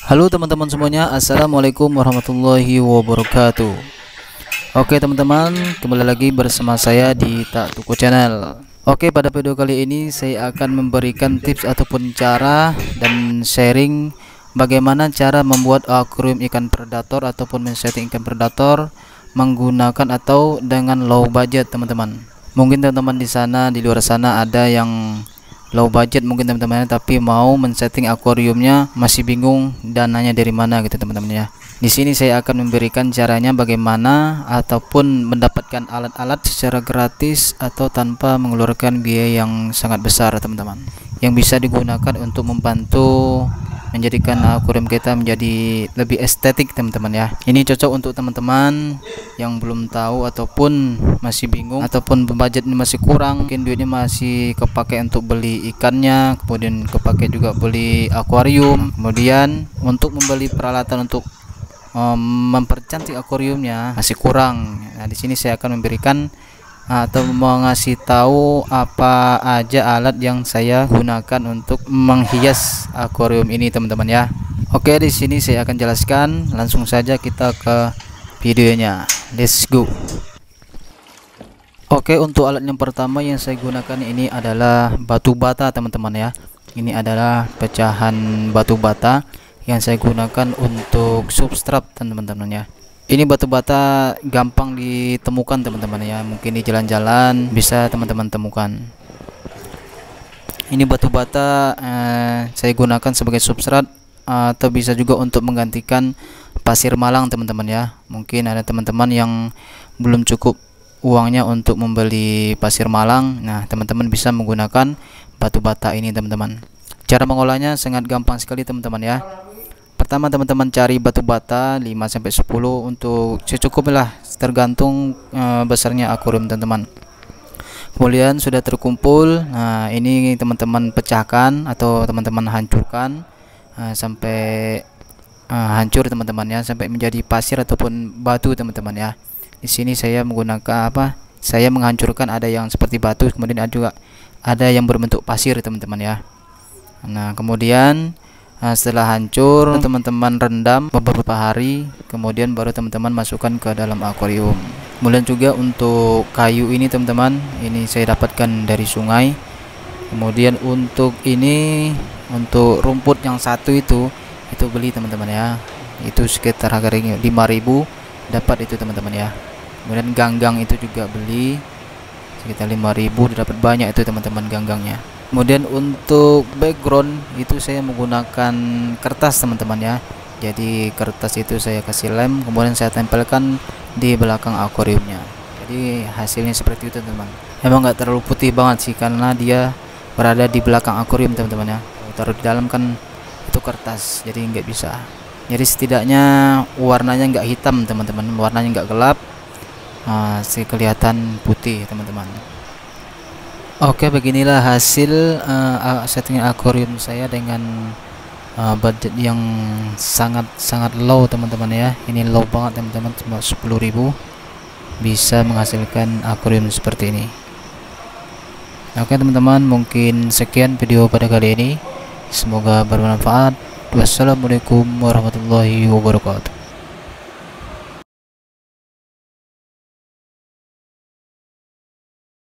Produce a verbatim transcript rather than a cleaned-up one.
Halo teman-teman semuanya, assalamualaikum warahmatullahi wabarakatuh. Oke teman-teman, kembali lagi bersama saya di Tak Tuku Channel. Oke, pada video kali ini saya akan memberikan tips ataupun cara dan sharing bagaimana cara membuat akuarium ikan predator ataupun men-setting ikan predator menggunakan atau dengan low budget teman-teman. Mungkin teman-teman di sana, di luar sana ada yang low budget mungkin teman-teman, tapi mau men-setting akuariumnya masih bingung dananya dari mana gitu teman-teman ya. Di sini saya akan memberikan caranya bagaimana ataupun mendapatkan alat-alat secara gratis atau tanpa mengeluarkan biaya yang sangat besar teman-teman, yang bisa digunakan untuk membantu menjadikan akuarium kita menjadi lebih estetik teman-teman ya. Ini cocok untuk teman-teman yang belum tahu ataupun masih bingung ataupun budgetnya masih kurang, mungkin duitnya masih kepake untuk beli ikannya, kemudian kepake juga beli akuarium, kemudian untuk membeli peralatan untuk um, mempercantik akuariumnya masih kurang. Nah, di sini saya akan memberikan atau mengasih tahu apa aja alat yang saya gunakan untuk menghias akuarium ini teman-teman ya. Oke, di sini saya akan jelaskan, langsung saja kita ke videonya. Let's go. Oke, untuk alat yang pertama yang saya gunakan ini adalah batu bata teman-teman ya. Ini adalah pecahan batu bata yang saya gunakan untuk substrat teman-teman ya. Ini batu bata gampang ditemukan teman-teman ya, mungkin di jalan-jalan bisa teman-teman temukan. Ini batu bata eh, saya gunakan sebagai substrat eh, atau bisa juga untuk menggantikan pasir malang teman-teman ya. Mungkin ada teman-teman yang belum cukup uangnya untuk membeli pasir malang, nah teman-teman bisa menggunakan batu bata ini teman-teman. Cara mengolahnya sangat gampang sekali teman-teman ya. Pertama teman-teman cari batu bata lima sampai sepuluh untuk secukupnya, tergantung e, besarnya akuarium teman-teman. Kemudian sudah terkumpul, nah ini teman-teman pecahkan atau teman-teman hancurkan e, sampai e, hancur teman-teman ya, sampai menjadi pasir ataupun batu teman-teman ya. Di sini saya menggunakan apa? Saya menghancurkan ada yang seperti batu, kemudian ada juga ada yang berbentuk pasir teman-teman ya. Nah, kemudian Nah, setelah hancur teman-teman rendam beberapa hari, kemudian baru teman-teman masukkan ke dalam akuarium. Kemudian juga untuk kayu ini teman-teman, ini saya dapatkan dari sungai. Kemudian untuk ini, untuk rumput yang satu itu itu beli teman-teman ya, itu sekitar harganya lima ribu dapat itu teman-teman ya. Kemudian ganggang itu juga beli sekitar lima ribu, dapat banyak itu teman-teman ganggangnya. Kemudian untuk background itu saya menggunakan kertas teman-teman ya. Jadi kertas itu saya kasih lem, kemudian saya tempelkan di belakang akuariumnya. Jadi hasilnya seperti itu teman-teman. Emang nggak terlalu putih banget sih karena dia berada di belakang akuarium teman-teman ya. Kalau taruh di dalam kan itu kertas, jadi nggak bisa. Jadi setidaknya warnanya nggak hitam teman-teman, warnanya nggak gelap, masih kelihatan putih teman-teman. Oke, beginilah hasil uh, setting akuarium saya dengan uh, budget yang sangat sangat low teman-teman ya. Ini low banget teman-teman, cuma sepuluh ribu bisa menghasilkan akuarium seperti ini. Oke teman-teman, mungkin sekian video pada kali ini, semoga bermanfaat. Wassalamualaikum warahmatullahi wabarakatuh.